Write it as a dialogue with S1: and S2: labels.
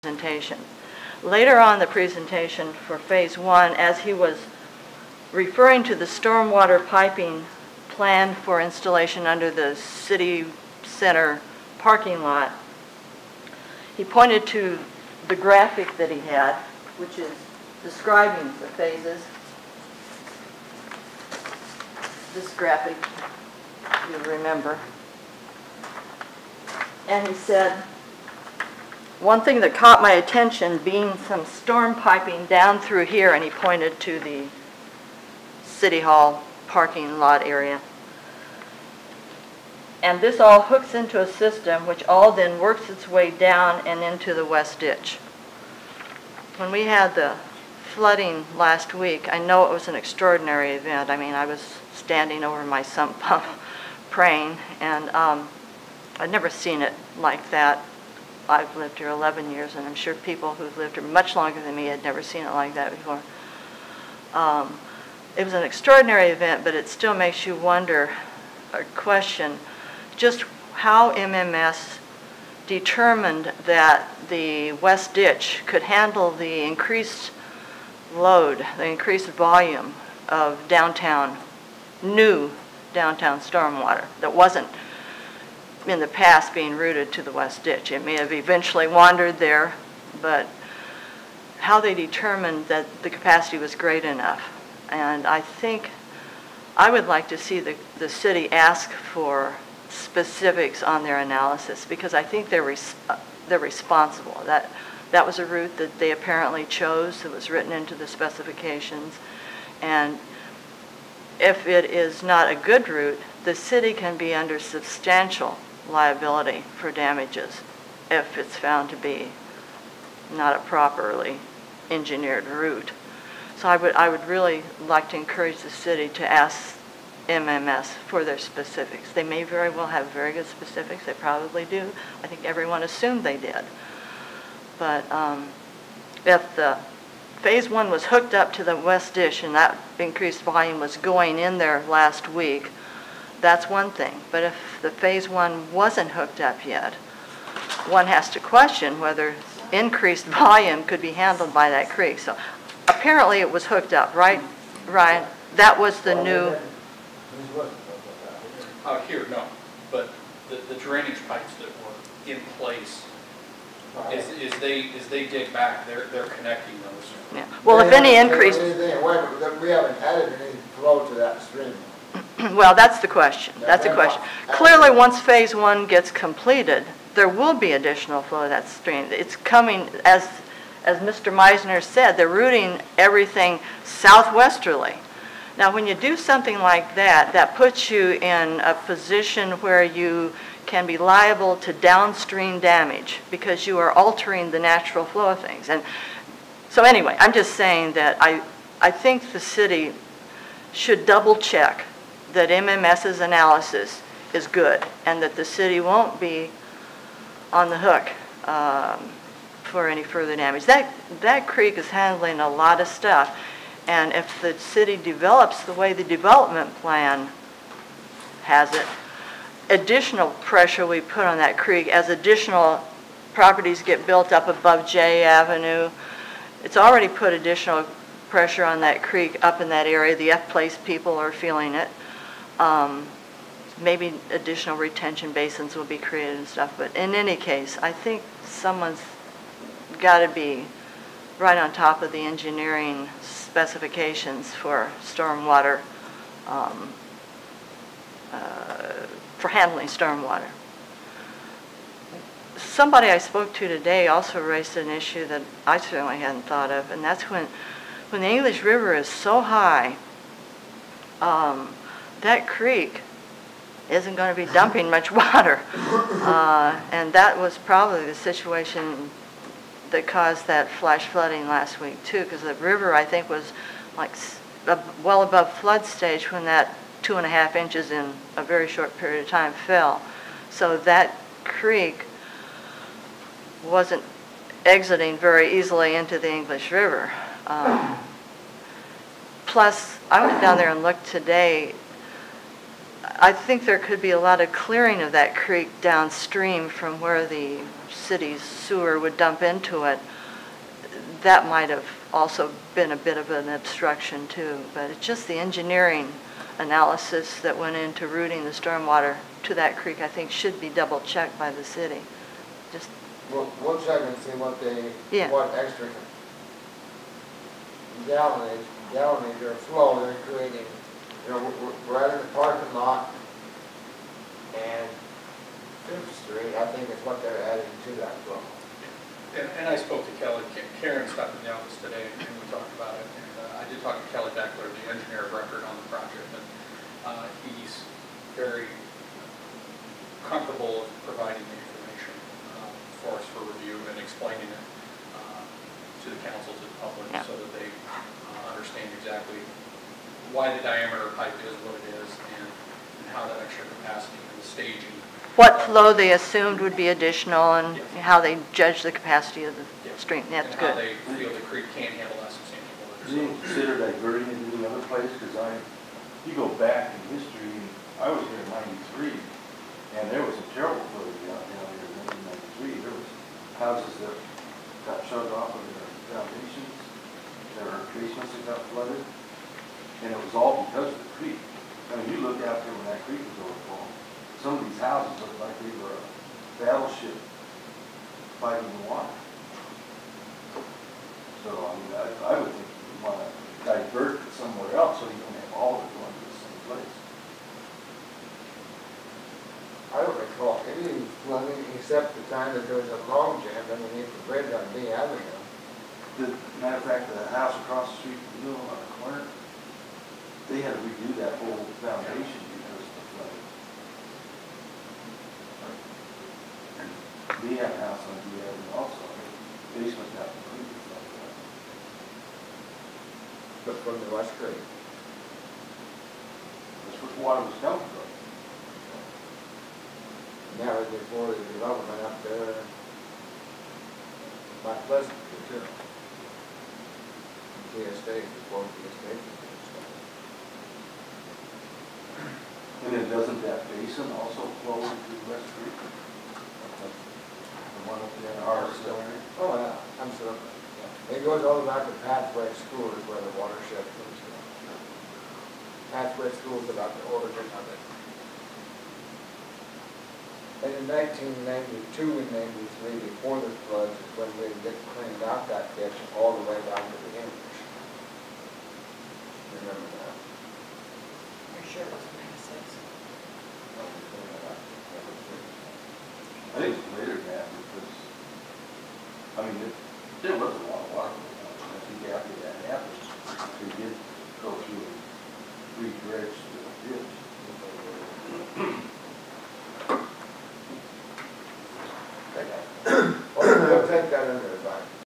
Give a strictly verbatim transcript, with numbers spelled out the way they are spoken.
S1: presentation. Later on the presentation for phase one, as he was referring to the stormwater piping plan for installation under the city center parking lot, he pointed to the graphic that he had, which is describing the phases. This graphic, you'll remember. And he said, one thing that caught my attention being some storm piping down through here, and he pointed to the City Hall parking lot area. And this all hooks into a system which all then works its way down and into the west ditch. When we had the flooding last week, I know it was an extraordinary event. I mean, I was standing over my sump pump praying, and um, I'd never seen it like that. I've lived here eleven years, and I'm sure people who've lived here much longer than me had never seen it like that before. Um, it was an extraordinary event, but it still makes you wonder or question just how M M S determined that the west ditch could handle the increased load, the increased volume of downtown, new downtown stormwater that wasn't in the past being routed to the west ditch. It may have eventually wandered there, but how they determined that the capacity was great enough. And I think I would like to see the, the city ask for specifics on their analysis, because I think they're, res they're responsible. That, that was a route that they apparently chose. It was written into the specifications. And if it is not a good route, the city can be under substantial liability for damages if it's found to be not a properly engineered route. So I would, I would really like to encourage the city to ask M M S for their specifics. They may very well have very good specifics. They probably do. I think everyone assumed they did. But um, if the phase one was hooked up to the west ditch and that increased volume was going in there last week, that's one thing. But if the phase one wasn't hooked up yet, one has to question whether increased volume could be handled by that creek. So apparently it was hooked up, right, Ryan? That was the new...
S2: Out here, no. But the, the drainage pipes that were in place, as, as, they, as they dig back, they're, they're connecting those.
S1: Yeah. Well, if any increase...
S3: We haven't added any flow to that stream.
S1: Well, that's the question. That's the question. Clearly, once phase one gets completed, there will be additional flow to that stream. It's coming, as, as Mister Meisner said, they're routing everything southwesterly. Now, when you do something like that, that puts you in a position where you can be liable to downstream damage because you are altering the natural flow of things. And so anyway, I'm just saying that I, I think the city should double check that MMS's analysis is good and that the city won't be on the hook um, for any further damage. That, that creek is handling a lot of stuff. And if the city develops the way the development plan has it, additional pressure we put on that creek as additional properties get built up above J Avenue, it's already put additional pressure on that creek up in that area. The F Place people are feeling it. Um, maybe additional retention basins will be created and stuff. But in any case, I think someone's got to be right on top of the engineering specifications for stormwater, um, uh, for handling stormwater. Somebody I spoke to today also raised an issue that I certainly hadn't thought of, and that's when, when the English River is so high, um, that creek isn't going to be dumping much water. Uh, and that was probably the situation that caused that flash flooding last week too, because the river, I think, was like well above flood stage when that two and a half inches in a very short period of time fell. So that creek wasn't exiting very easily into the English River. Um, plus, I went down there and looked today. I think there could be a lot of clearing of that creek downstream from where the city's sewer would dump into it. That might have also been a bit of an obstruction too, but it's just the engineering analysis that went into routing the stormwater to that creek, I think should be double checked by the city. Just
S3: We'll, we'll check and see what they,
S1: Yeah.
S3: what extra gallonage, gallonage or flow they're creating. You know, we're, we're out in the parking lot, and Fifth Street, I think is what they're adding to that flow.
S2: And, and I spoke to Kelly, Karen stopped in the office today, and we talked about it, and uh, I did talk to Kelly Beckler, the engineer of record on the project, and uh, he's very comfortable providing the information uh, for us for review and explaining it uh, to the council, to the public,
S1: Yeah.
S2: so that they uh, understand exactly why the diameter of pipe is what it is, and, and how that extra capacity and the staging.
S1: what flow they assumed would be additional and
S2: Yes.
S1: how they judged the capacity of the
S2: Yeah.
S1: stream. That's
S2: And
S1: good.
S2: how they feel the creek can handle that substantial water.
S4: Do you consider diverting it to another place? Because I, you go back in history, I was here in ninety-three, and there was a terrible flooding down down here in nineteen ninety-three. There was houses that got shut off of their foundations, there were basements that got flooded, and it was all because of the creek. I mean, you look out there when that creek was overflowing, some of these houses looked like they were a battleship fighting the water. So, I mean, I, I would think you want to divert it somewhere else so you don't have all of it going to the same place.
S3: I don't recall any flooding except the time that there was a long jam underneath the bridge on B Avenue.
S4: The matter of fact, the house across the street from the mill on the corner, they had to redo that whole foundation because of the flooding. We have a house on B Avenue also, basement got completely flooded out.
S3: But from the West Creek.
S4: That's where the water was coming from.
S3: And that was before the development up there by Pleasant, too. The estate, before the estate was started.
S4: And then doesn't that basin also flow into West Creek? The one up there in our area?
S3: Oh, yeah, absolutely. It goes all the way back to Pathway School is where the watershed comes from. Pathway School is about the origin of it. And in nineteen ninety-two and ninety-three, before the floods, is when we get cleaned out that ditch all the way down to the English. Remember that?
S5: Are you sure it wasn't ninety-six?
S4: I think it's later than that because, I mean, it, there was a lot of water going on. I think after that happened,